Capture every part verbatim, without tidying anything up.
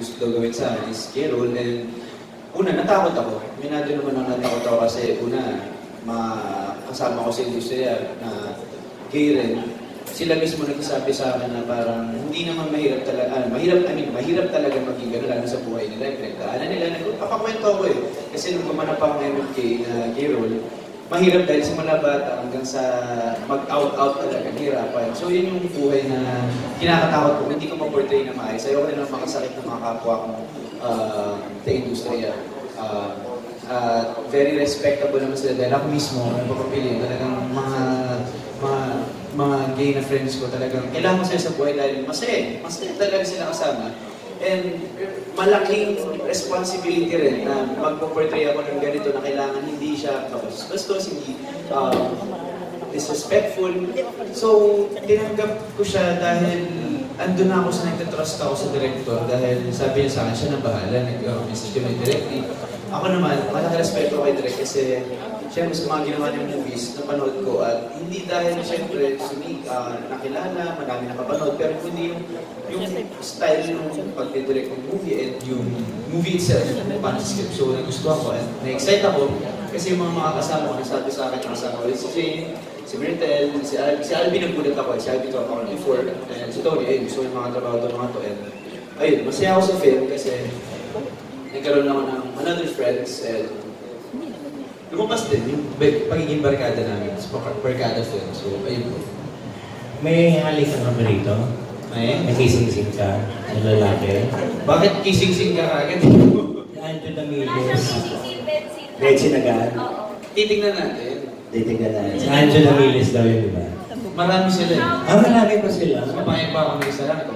gusto daw gawin sa akin is K-Rool. And una, natakot ako. Minado naman ang natakot ako kasi una, makasama ko sa industriya na gay rin. Sila mismo nagsasabi sa akin na parang hindi naman mahirap talaga, ah, mahirap, I mean, mahirap talaga maging gano'n lalo sa buhay nila. Pinagdaanan nila, nagpapakwento ako eh. Kasi nung gumanap ako ng M M K na K-Rool, mahirap dahil simula bata hanggang sa mag-out-out talaga, hirapan. So yun yung buhay na kinakatakot ko, hindi ko ma-portray na maayos. Ayoko na lang makasakit ng mga kapwa kong uh, sa industriya. Uh, uh, very respectable naman sila dahil ako mismo, napapapili, talagang mga mga mga gay na friends ko talagang kailangan ko sila sa buhay dahil masaya, masaya talaga sila kasama. And malaking responsibility rin na magpo-portray ako ng ganito na kailangan hindi siya bastos, hindi uh, disrespectful. So, tinanggap ko siya dahil andun na ako sa nagtatrust ako sa director dahil sabi niya sa akin, siya na bahala, nag-message kami directly. Ako naman, malaki respeto kay Direk kasi siyempre sa mga ginawa niyang movies, napanood ko at hindi dahil siyempre sumik, uh, nakilala, marami nakapanood, pero hindi yung, yung style ng pag-direct ng movie and yung movie itself, yung script. So, nagustuhan ko at na-excite ako kasi yung mga makakasama ko, nasabi sa akin, nakasama ko si Jane, si Myrtle, si Albi, si Albi nagbulat ako, si Albi to ako before, and si Tony, ayun, gusto yung mga trabaho to mga to, and ayun, masaya ako sa film kasi nagkaroon ako ng another friends and lumabas din yung pagiging barkada namin sa barkada film. So, ayun po. May halik ka naman rito? May? May kissing-sing ka ng lalaki? Bakit kissing-sing ka agad? Andrew Damiles. Betsy Nagan? Titignan natin. Titignan natin. Si Andrew Damiles daw yun, di ba? Marami sila. Ah, marami pa sila? Kapayag pa ako ng isa lang.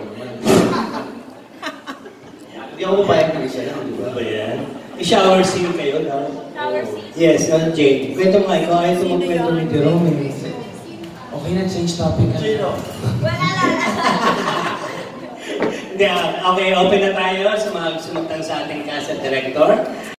Hindi ako papayag ng isa lang, di ba? Ano ba yan? I-shower scene kayo, no? Shower scene. Yes, uh, Jane. Kwento nga, ikaw ayaw ito magkwento ni Jerome. Okay na, change topic ka. Sino? Wala lang. Hindi, okay, open na tayo sa mga sumutang sa ating cast at director.